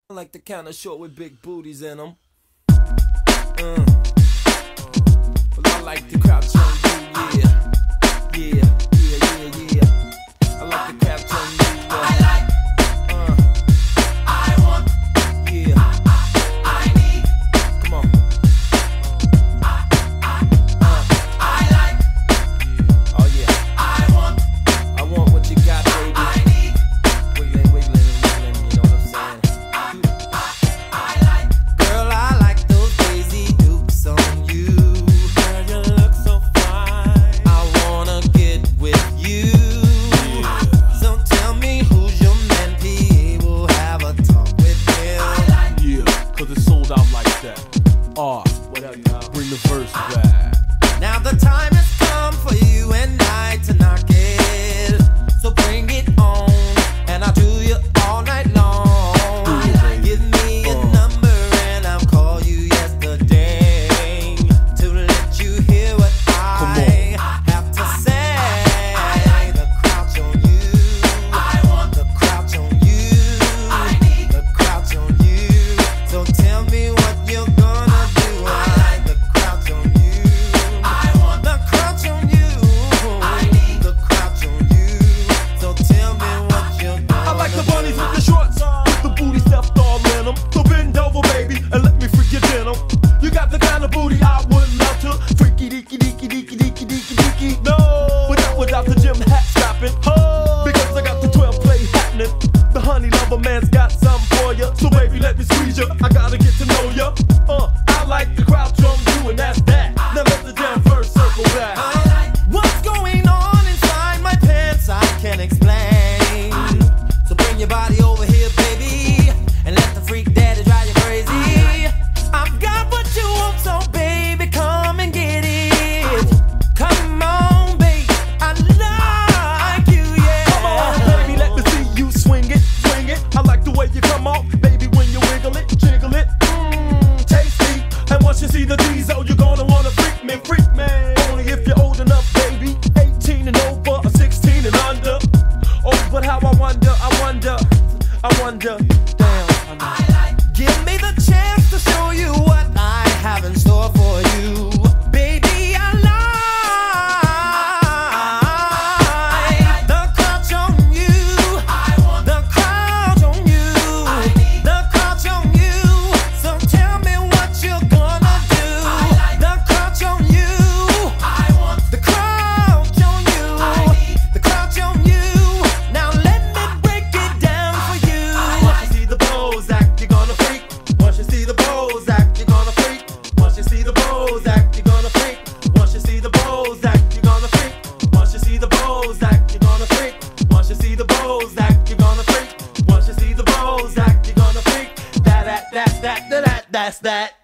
I like the kind of short with big booties in them. But I like the crouch on you, yeah. I like the crouch on you. I want, yeah. I need. Come on. I like. Oh yeah. I want what you got, baby. I need. Wiggling, you know what I'm saying? Girl, I like those Daisy Dukes on you. Girl, you look so fine. I wanna get with you. Yeah. So tell me who's your man, P. We'll have a talk with him. Yeah, cause it's sold out like that. What up, y'all? Bring the verse back. Now the time has come for you and I to knock it. So bring it on, and I'll do you all night long. Give me a number and I'll call you yesterday to let you hear what I have to say. The crouch on you. I want the crouch on you. I need the crouch on you. So tell me what you're gonna do. I like the crouch on you. I want the crouch on you. I need the crouch on you. So tell me what you're gonna I like the bunnies with the shorts, with the booty stuffed all in them. So bend over, baby, and let me freak your denim. You got the kind of booty I would love to freaky deaky deaky deaky deaky deaky deaky. No, without the gym hat strapping. Because I got the 12 play happening. The honey lover man's got something for ya. So baby, let me squeeze ya. I gotta get to know ya. I like the crouch on you, and that's that. Now let the damn first circle back. What's going on inside my pants? I can't explain. So bring your body over here, baby, and let the freak daddy drive you crazy. I've got what you want, so baby, come and get it. Come on, baby, I like you, yeah. Come on, baby, let me see you swing it, swing it. I like the way you come off, baby, when you wiggle it, jiggle it. Tasty. And once you see the diesel, you're gonna wanna freak me, freak me. Only if you're old enough, baby. 18 and over, or 16 and under. Oh, but how I wonder, damn. Give me the chance to show you what I have in store for you. Baby, I like the crouch on you. I want the crouch on you. I need the crouch on you. So tell me what you're gonna do. The crouch on you. I want the crouch on you. I need the crouch on you. Now let me break it down for you. Once you see the Bozak, you're gonna freak. Once you see the Bozak, you're gonna freak. Once you see the Bozak, you're gonna freak. Once you see the Bozak, you're gonna freak. Once you see the Bozak, you're gonna freak. Once you see the Bozak, you're gonna freak. Once you see the Bozak, you're gonna freak. That's that.